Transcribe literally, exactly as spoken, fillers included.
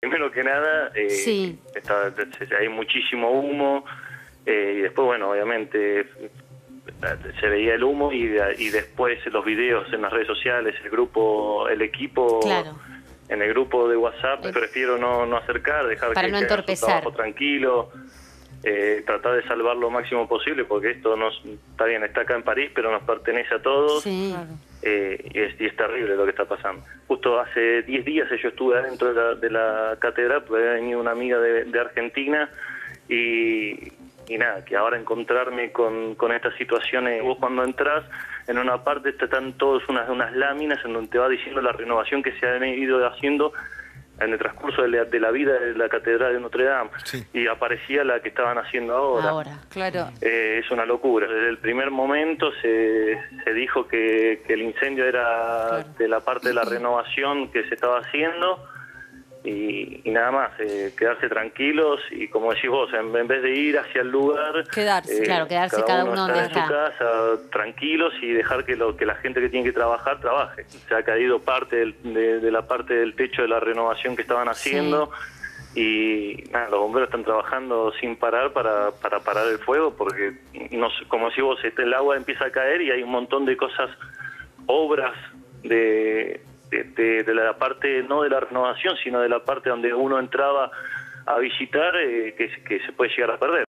Primero que nada, eh, Sí. está, hay muchísimo humo, eh, y después, bueno, obviamente se veía el humo y, y después los videos en las redes sociales, el grupo, el equipo, Claro. en el grupo de WhatsApp, Eh, prefiero no, no acercar, dejar para que, no que hagan su entorpecer. trabajo tranquilo, eh, tratar de salvar lo máximo posible, porque esto nos, está bien, está acá en París, pero nos pertenece a todos. Sí. Eh, y, es, y es terrible lo que está pasando. Justo hace diez días yo estuve adentro de la, de la catedral, porque había venido una amiga de, de Argentina, y, y nada, que ahora encontrarme con, con estas situaciones, vos cuando entras, en una parte están todas unas, unas láminas en donde te va diciendo la renovación que se han ido haciendo en el transcurso de la, de la vida de la catedral de Notre Dame, Sí. y aparecía la que estaban haciendo ahora. Ahora. Claro. Eh, es una locura. Desde el primer momento se, se dijo que, que el incendio era Claro. de la parte de la renovación que se estaba haciendo, y, y nada más, eh, quedarse tranquilos y, como decís vos, en, en vez de ir hacia el lugar, Quedarse. Claro, quedarse cada uno estar donde en está. su casa tranquilos y dejar que lo que la gente que tiene que trabajar trabaje. Se ha caído parte del, de, de la parte del techo de la renovación que estaban haciendo. Y nada, los bomberos están trabajando sin parar para, para parar el fuego, porque, no sé, como si vos, este, el agua empieza a caer y hay un montón de cosas, obras de, de, de, de la parte, no de la renovación, sino de la parte donde uno entraba a visitar, eh, que, que se puede llegar a perder.